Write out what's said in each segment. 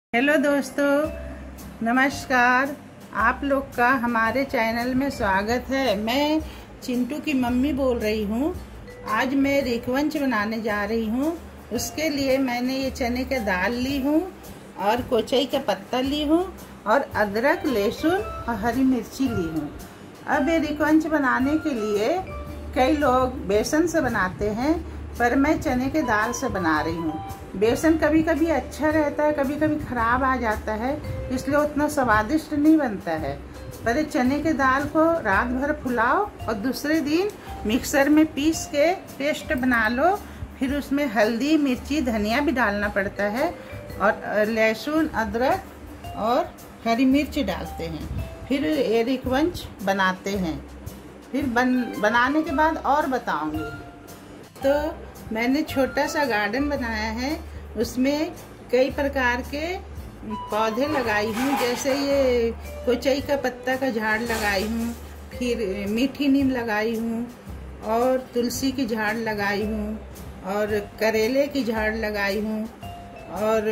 Hello दोस्तों, नमस्कार। आप लोग का हमारे चैनल में स्वागत है। मैं चिंटू की मम्मी बोल रही हूँ। आज मैं रिकवंच बनाने जा रही हूँ। उसके लिए मैंने ये चने की दाल ली हूँ और कोचई का पत्ता ली हूँ और अदरक, लहसुन और हरी मिर्ची ली हूँ। अब ये रिकवंच बनाने के लिए कई लोग बेसन से बनाते हैं, पर मैं चने के दाल से बना रही हूँ। बेसन कभी कभी अच्छा रहता है, कभी कभी खराब आ जाता है, इसलिए उतना स्वादिष्ट नहीं बनता है। पर चने के दाल को रात भर फुलाओ और दूसरे दिन मिक्सर में पीस के पेस्ट बना लो। फिर उसमें हल्दी, मिर्ची, धनिया भी डालना पड़ता है और लहसुन, अदरक और हरी मिर्च डालते हैं। फिर ये रिकवंच बनाते हैं। फिर बनाने के बाद और बताऊंगी। तो मैंने छोटा सा गार्डन बनाया है, उसमें कई प्रकार के पौधे लगाई हूँ। जैसे ये कोचई का पत्ता का झाड़ लगाई हूँ, फिर मीठी नीम लगाई हूँ और तुलसी की झाड़ लगाई हूँ और करेले की झाड़ लगाई हूँ। और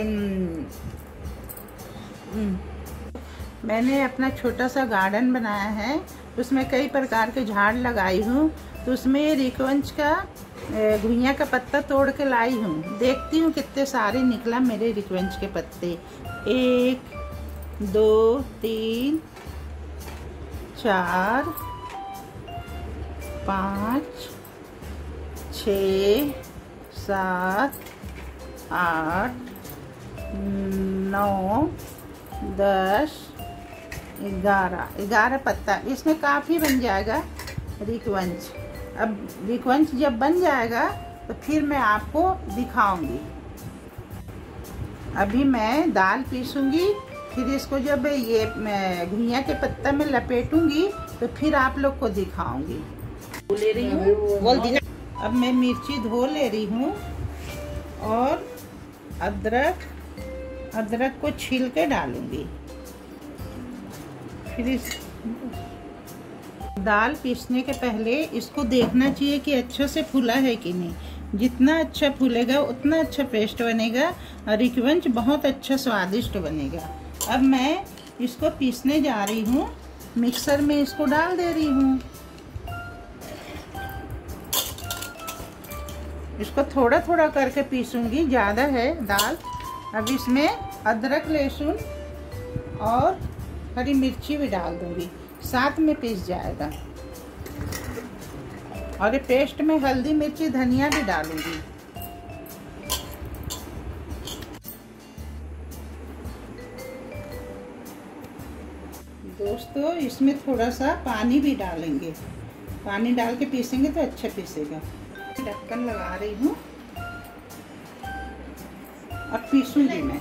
मैंने अपना छोटा सा गार्डन बनाया है, उसमें कई प्रकार के झाड़ लगाई हूँ। तो उसमें ये रिकवंच का घुइयां का पत्ता तोड़ के लाई हूँ। देखती हूँ कितने सारे निकला मेरे रिकवंच के पत्ते। 1 2 3 4 5 6 7 8 9 10 11 पत्ता। इसमें काफ़ी बन जाएगा रिकवंच। अब रिकवंच जब बन जाएगा तो फिर मैं आपको दिखाऊंगी। अभी मैं दाल पीसूंगी, फिर इसको जब ये घुइयां के पत्ता में लपेटूंगी तो फिर आप लोग को दिखाऊंगी। ले रही हूँ। अब मैं मिर्ची धो ले रही हूँ और अदरक को छील के डालूंगी। फिर इस दाल पीसने के पहले इसको देखना चाहिए कि अच्छे से फूला है कि नहीं। जितना अच्छा फूलेगा उतना अच्छा पेस्ट बनेगा और रिकवंच बहुत अच्छा स्वादिष्ट बनेगा। अब मैं इसको पीसने जा रही हूँ। मिक्सर में इसको डाल दे रही हूँ। इसको थोड़ा थोड़ा करके पीसूंगी, ज़्यादा है दाल। अब इसमें अदरक, लहसुन और हरी मिर्ची भी डाल दूंगी, साथ में पीस जाएगा। और ये पेस्ट में हल्दी, मिर्ची, धनिया भी डालूंगी। दोस्तों, इसमें थोड़ा सा पानी भी डालेंगे। पानी डाल के पीसेंगे तो अच्छा पीसेगा। ढक्कन लगा रही हूँ। अब पीसूंगी मैं।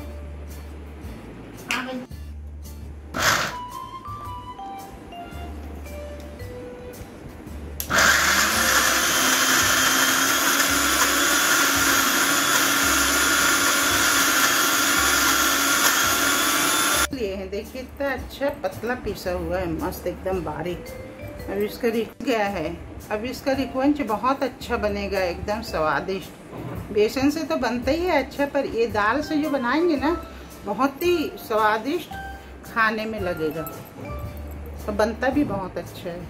देखिए इतना अच्छा पतला पीसा हुआ है, मस्त एकदम बारीक। अब इसका गया है। अब इसका रिकवंच बहुत अच्छा बनेगा, एकदम स्वादिष्ट। बेसन से तो बनता ही है अच्छा, पर ये दाल से जो बनाएंगे ना, बहुत ही स्वादिष्ट खाने में लगेगा। तो बनता भी बहुत अच्छा है।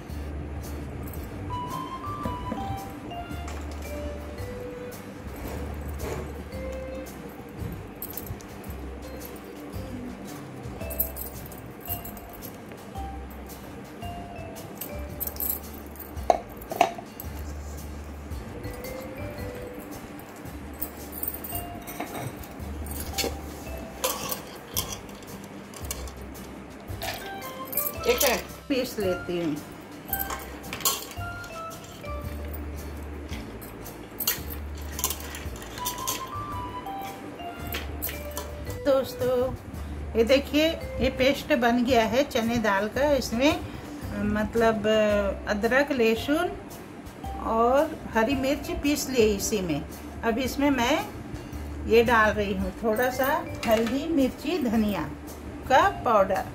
एक पीस लेती हूँ। दोस्तों, ये देखिए ये पेस्ट बन गया है चने दाल का। इसमें मतलब अदरक, लहसुन और हरी मिर्च पीस लिए इसी में। अब इसमें मैं ये डाल रही हूँ थोड़ा सा हल्दी, मिर्ची, धनिया का पाउडर।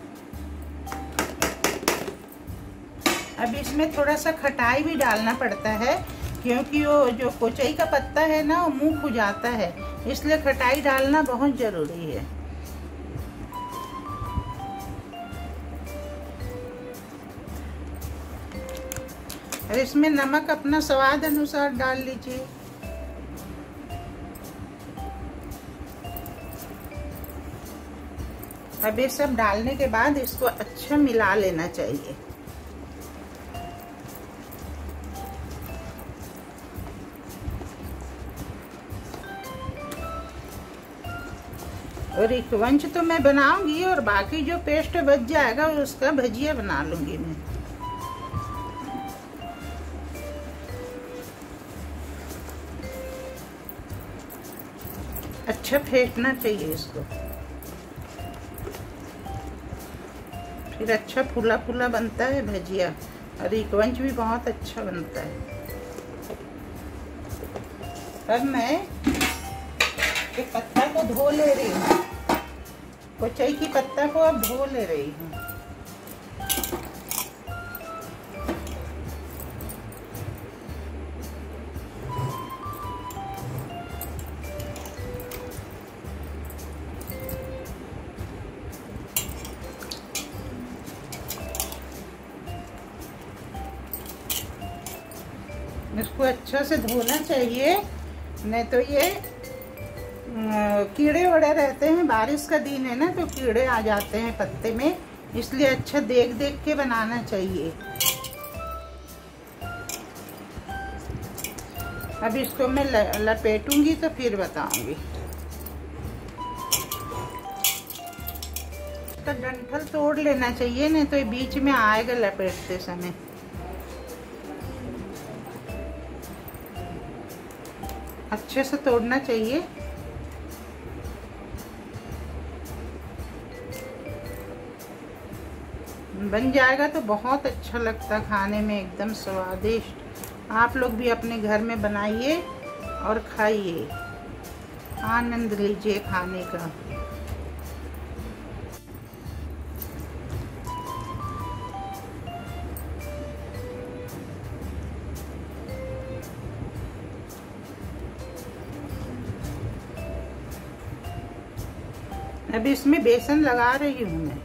अब इसमें थोड़ा सा खटाई भी डालना पड़ता है, क्योंकि वो जो कोचई का पत्ता है ना, वो मुँह खुजाता है, इसलिए खटाई डालना बहुत ज़रूरी है। और इसमें नमक अपना स्वाद अनुसार डाल लीजिए। अब ये सब डालने के बाद इसको अच्छा मिला लेना चाहिए। और रिकवंच तो मैं बनाऊंगी और बाकी जो पेस्ट बच जाएगा उसका भजिया बना लूंगी मैं। अच्छा फेंटना चाहिए इसको, फिर अच्छा फूला फूला बनता है भजिया। और रिकवंच भी बहुत अच्छा बनता है। अब मैं ये पत्ता को धो ले रही हूँ, कोचई की पत्ता को अब धो ले रही हूँ। इसको अच्छा से धोना चाहिए, नहीं तो ये कीड़े वड़े रहते हैं। बारिश का दिन है ना, तो कीड़े आ जाते हैं पत्ते में, इसलिए अच्छा देख देख के बनाना चाहिए। अब इसको मैं लपेटूंगी तो फिर बताऊंगी। तो डंठल तोड़ लेना चाहिए, नहीं तो ये बीच में आएगा लपेटते समय। अच्छे से तोड़ना चाहिए। बन जाएगा तो बहुत अच्छा लगता खाने में, एकदम स्वादिष्ट। आप लोग भी अपने घर में बनाइए और खाइए, आनंद लीजिए खाने का। अब इसमें बेसन लगा रही हूँ मैं।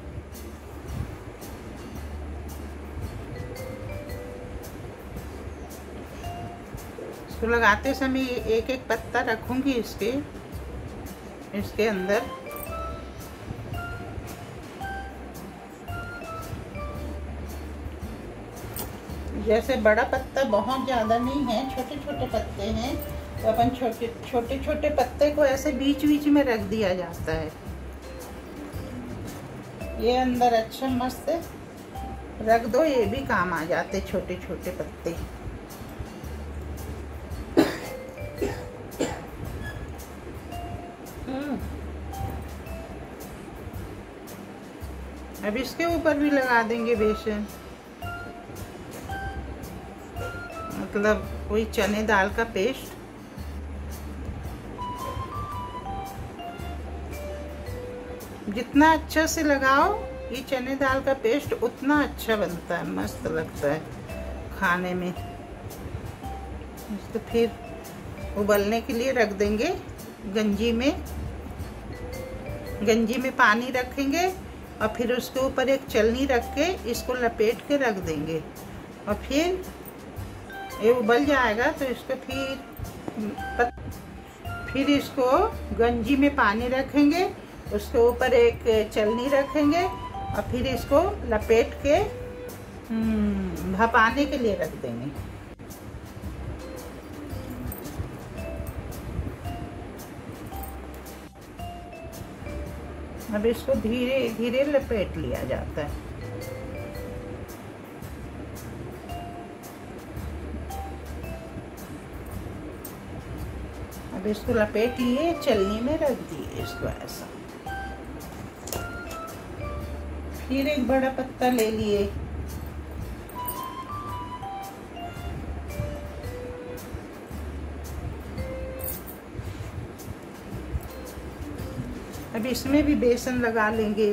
इसको लगाते समय एक एक पत्ता रखूंगी इसके अंदर। जैसे बड़ा पत्ता बहुत ज्यादा नहीं है, छोटे छोटे पत्ते हैं, तो अपन छोटे छोटे पत्ते को ऐसे बीच बीच में रख दिया जाता है। ये अंदर अच्छा मस्त रख दो, ये भी काम आ जाते छोटे छोटे पत्ते। अब इसके ऊपर भी लगा देंगे बेसन, मतलब कोई चने दाल का पेस्ट। जितना अच्छा से लगाओ ये चने दाल का पेस्ट, उतना अच्छा बनता है, मस्त लगता है खाने में। इसको फिर उबलने के लिए रख देंगे गंजी में पानी रखेंगे और फिर उसके ऊपर एक चलनी रख के इसको लपेट के रख देंगे। और फिर ये उबल जाएगा तो इसको फिर इसको गंजी में पानी रखेंगे, उसके ऊपर एक चलनी रखेंगे और फिर इसको लपेट के भपाने के लिए रख देंगे। अब इसको धीरे धीरे लपेट लिया जाता है। अब इसको लपेट लिए, चलनी में रख दिए इसको ऐसा। फिर एक बड़ा पत्ता ले लिए, अब इसमें भी बेसन लगा लेंगे।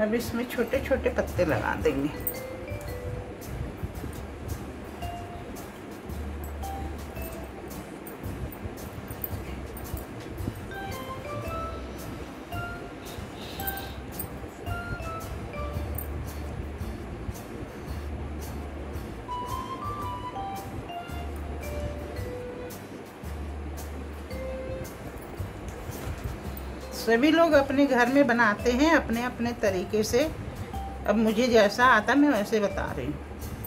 अब इसमें छोटे छोटे पत्ते लगा देंगे। सभी लोग अपने घर में बनाते हैं अपने अपने तरीके से। अब मुझे जैसा आता मैं वैसे बता रही हूँ।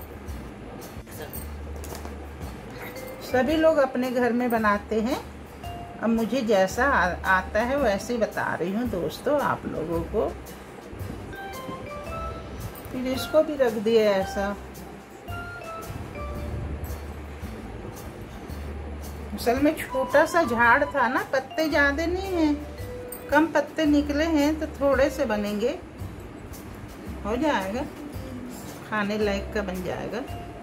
सभी लोग अपने घर में बनाते हैं, अब मुझे जैसा आता है वैसे बता रही हूँ दोस्तों आप लोगों को। फिर इसको भी रख दिया ऐसा। असल में छोटा सा झाड़ था ना, पत्ते ज्यादा नहीं हैं, कम पत्ते निकले हैं तो थोड़े से बनेंगे, हो जाएगा, खाने लायक का बन जाएगा।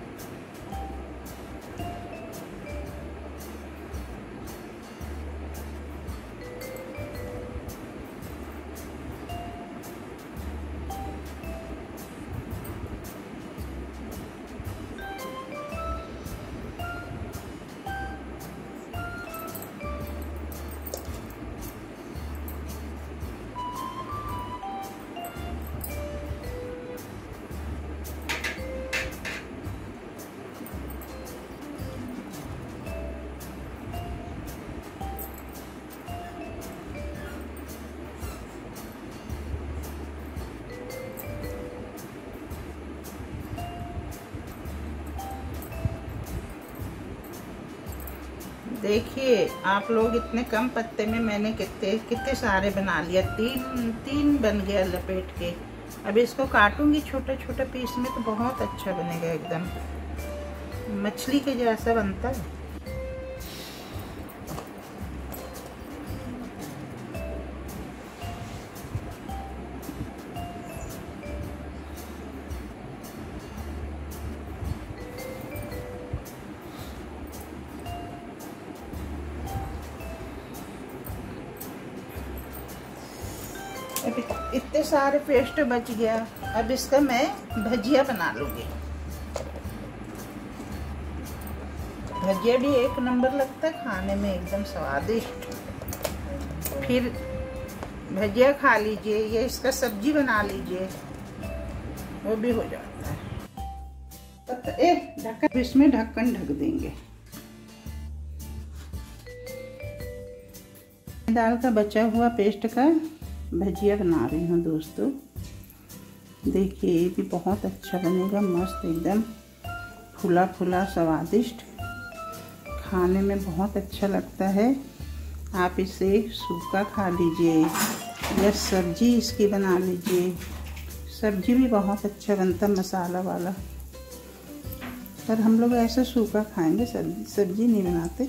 देखिए आप लोग, इतने कम पत्ते में मैंने कितने सारे बना लिया। तीन बन गया लपेट के। अब इसको काटूंगी छोटे छोटे पीस में तो बहुत अच्छा बनेगा, एकदम मछली के जैसा बनता है। अब इतने सारे पेस्ट बच गया। अब इसका मैं भजिया बना लूंगी। भजिया भी एक नंबर लगता है खाने में, एकदम स्वादिष्ट। फिर भजिया खा लीजिए या इसका सब्जी बना लीजिए, वो भी हो जाता है। ढक्कन, इसमें ढक्कन ढक देंगे। दाल का बचा हुआ पेस्ट का भजिया बना रही हूँ दोस्तों। देखिए ये भी बहुत अच्छा बनेगा, मस्त एकदम फूला फूला स्वादिष्ट, खाने में बहुत अच्छा लगता है। आप इसे सूखा खा लीजिए या सब्जी इसकी बना लीजिए। सब्जी भी बहुत अच्छा बनता मसाला वाला, पर हम लोग ऐसा सूखा खाएंगे, सब्जी नहीं बनाते।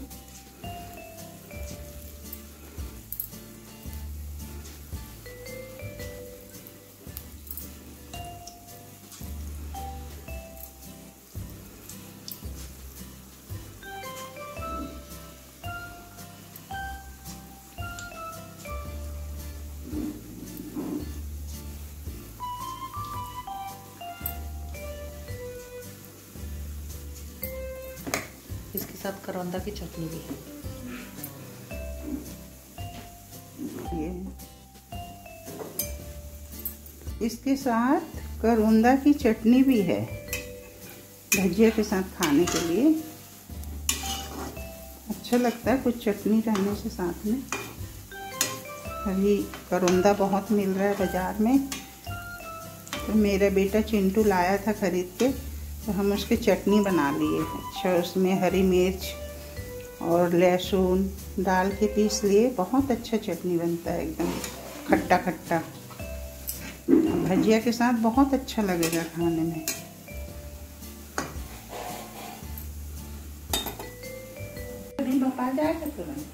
इसके साथ करौंदा की चटनी भी है। इसके साथ करौंदा की चटनी भी है, भजिया के साथ खाने के लिए अच्छा लगता है कुछ चटनी रहने से साथ में। अभी करौंदा बहुत मिल रहा है बाजार में, तो मेरा बेटा चिंटू लाया था खरीद के, तो हम उसकी चटनी बना लिए। अच्छा, उसमें हरी मिर्च और लहसुन डाल के पीस लिए, बहुत अच्छा चटनी बनता है, एकदम खट्टा खट्टा। भजिया के साथ बहुत अच्छा लगेगा खाने में। पका जाएगा तुरंत।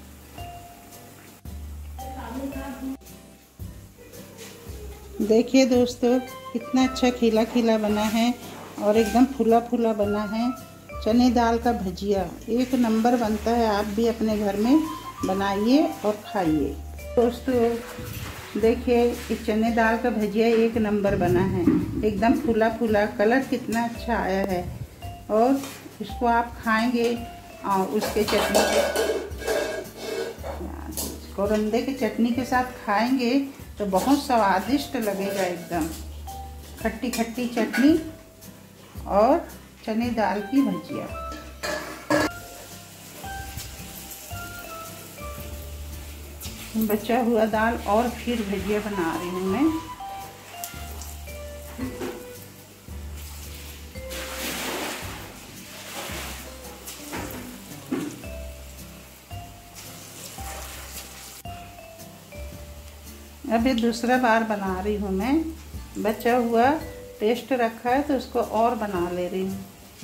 देखिए दोस्तों कितना अच्छा खिला खिला बना है और एकदम फूला फूला बना है। चने दाल का भजिया एक नंबर बनता है, आप भी अपने घर में बनाइए और खाइए। दोस्तों देखिए इस चने दाल का भजिया एक नंबर बना है, एकदम फूला फूला, कलर कितना अच्छा आया है। और इसको आप खाएंगे और उसके चटनी कोरंदे के चटनी के साथ खाएंगे तो बहुत स्वादिष्ट लगेगा। एकदम खट्टी खट्टी चटनी और चने दाल की भजिया। बचा हुआ दाल और फिर भजिया बना रही हूँ मैं। अब ये दूसरा बार बना रही हूँ मैं। बचा हुआ पेस्ट रखा है तो उसको और बना ले रही हूँ।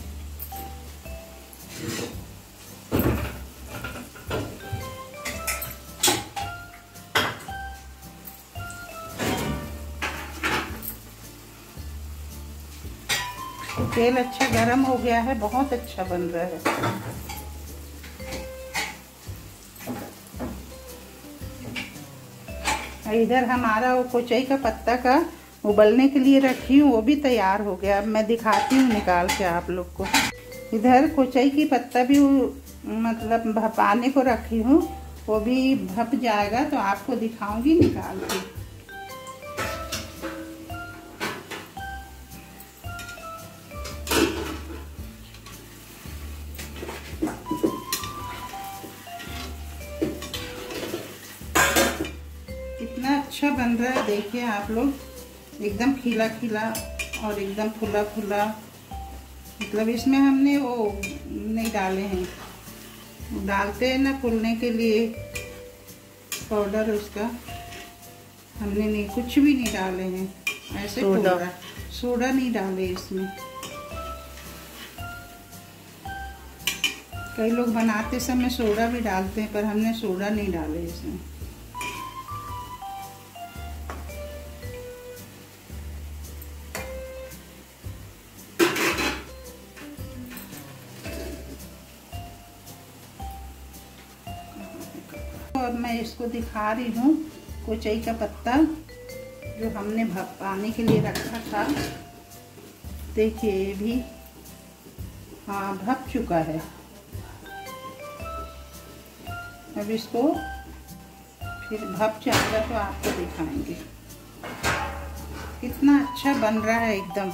तेल अच्छा गरम हो गया है, बहुत अच्छा बन रहा है। इधर हमारा वो कोचई का पत्ता का उबलने के लिए रखी हूँ, वो भी तैयार हो गया। अब मैं दिखाती हूँ निकाल के आप लोग को। इधर कोचई की पत्ता भी मतलब भपाने को रखी हूँ, वो भी भप जाएगा तो आपको दिखाऊंगी निकाल के। कितना अच्छा बन रहा है देखिए आप लोग, एकदम खिला खिला और एकदम फुला फुला। मतलब इसमें हमने वो नहीं डाले हैं, डालते हैं ना फूलने के लिए पाउडर, उसका हमने नहीं, कुछ भी नहीं डाले हैं। ऐसे सोडा नहीं डाले इसमें। कई लोग बनाते समय सोडा भी डालते हैं, पर हमने सोडा नहीं डाले इसमें। अब मैं इसको दिखा रही हूँ कोचई का पत्ता जो हमने भपाने के लिए रखा था। देखिए ये भी हाँ भप चुका है। अब इसको फिर भप जाएगा तो आपको दिखाएंगे। कितना अच्छा बन रहा है एकदम।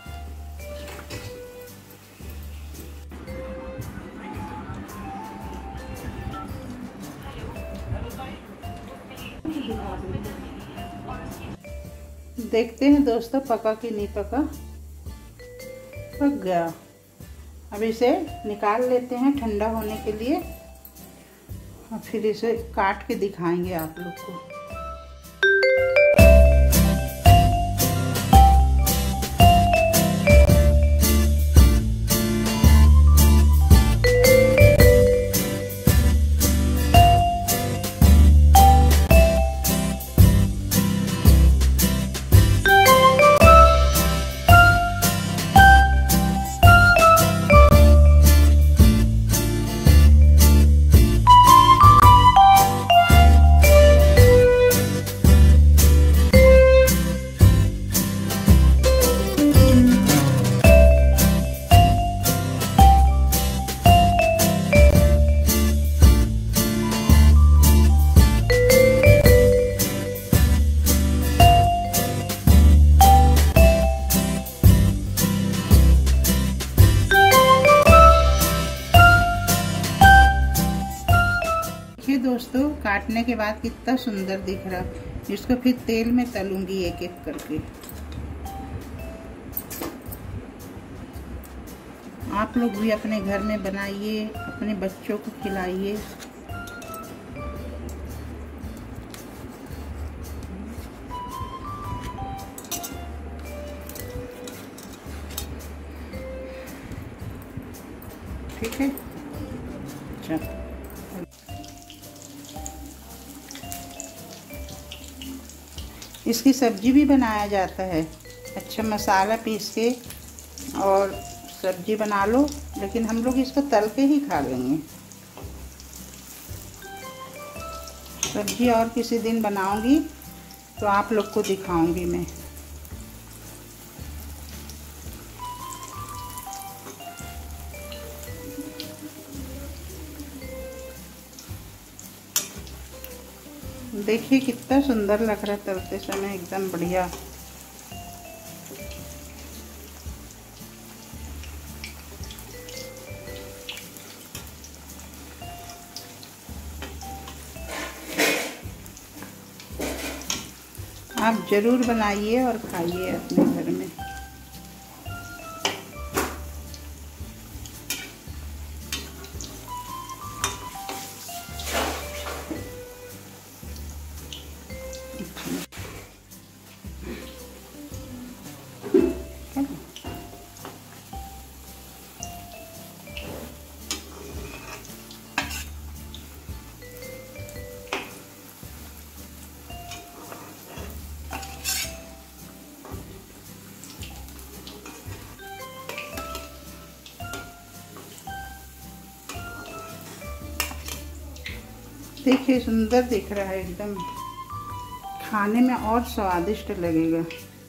देखते हैं दोस्तों पका कि नहीं पका। पक गया। अब इसे निकाल लेते हैं ठंडा होने के लिए और फिर इसे काट के दिखाएंगे आप लोग को। दोस्तों काटने के बाद कितना सुंदर दिख रहा है। इसको फिर तेल में तलूंगी एक एक करके। आप लोग भी अपने घर में बनाइए, अपने बच्चों को खिलाइए। ठीक है, चलो इसकी सब्जी भी बनाया जाता है। अच्छा मसाला पीस के और सब्जी बना लो, लेकिन हम लोग इसको तल के ही खा लेंगे। सब्जी और किसी दिन बनाऊंगी, तो आप लोग को दिखाऊंगी मैं। देखिए कितना सुंदर लग रहा है तलते समय, एकदम बढ़िया। आप जरूर बनाइए और खाइए अपने घर में। देखिए सुंदर दिख रहा है एकदम, खाने में और स्वादिष्ट लगेगा।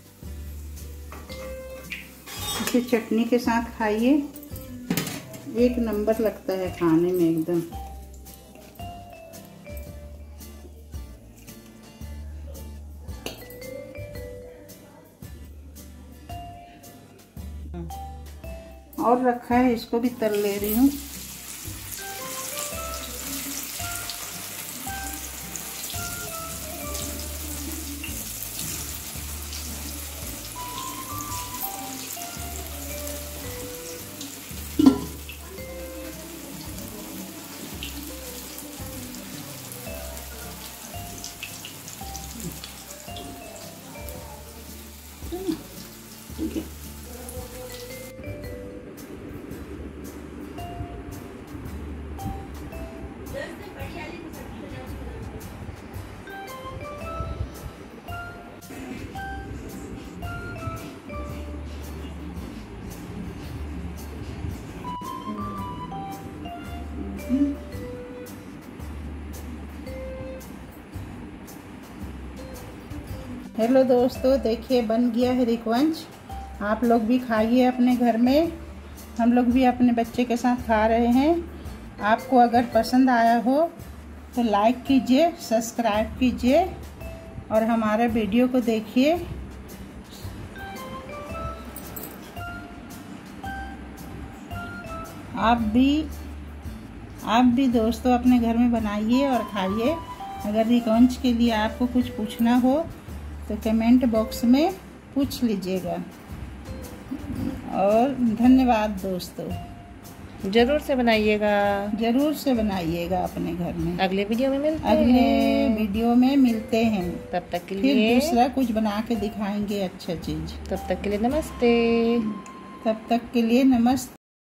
इसे चटनी के साथ खाइए, एक नंबर लगता है खाने में एकदम। और रखा है, इसको भी तल ले रही हूँ। हेलो दोस्तों, देखिए बन गया है रिकवंच। आप लोग भी खाइए अपने घर में, हम लोग भी अपने बच्चे के साथ खा रहे हैं। आपको अगर पसंद आया हो तो लाइक कीजिए, सब्सक्राइब कीजिए और हमारे वीडियो को देखिए। आप भी दोस्तों अपने घर में बनाइए और खाइए। अगर रिकवंच के लिए आपको कुछ पूछना हो तो कमेंट बॉक्स में पूछ लीजिएगा। और धन्यवाद दोस्तों, जरूर से बनाइएगा, जरूर से बनाइएगा अपने घर में। अगले वीडियो में मिलते हैं। अगले वीडियो में मिलते हैं। तब तक के फिर लिए दूसरा कुछ बना के दिखाएंगे अच्छा चीज। तब तक के लिए नमस्ते। तब तक के लिए नमस्ते।